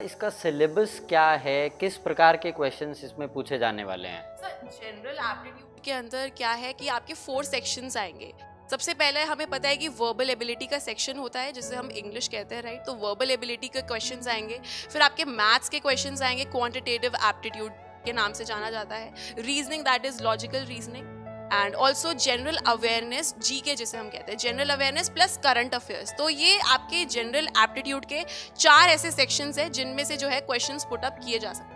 इसका सिलेबस क्या है, किस प्रकार के क्वेश्चंस इसमें पूछे जाने वाले हैं? सर जनरल एप्टीट्यूड के अंदर क्या है कि आपके 4 सेक्शंस आएंगे। सबसे पहले हमें पता है कि वर्बल एबिलिटी का सेक्शन होता है जिसे हम इंग्लिश कहते हैं, राइट। तो वर्बल एबिलिटी के क्वेश्चंस आएंगे, फिर आपके मैथ्स के क्वेश्चंस आएंगे, क्वांटिटेटिव एप्टीट्यूड के नाम से जाना जाता है, reasoning that is logical reasoning, and also general awareness, GK जिसे हम कहते हैं, general awareness plus current affairs. तो ये आपके जनरल एप्टीट्यूड के 4 ऐसे सेक्शंस हैं जिनमें से जो है क्वेश्चंस पुट अप किए जा सकते हैं।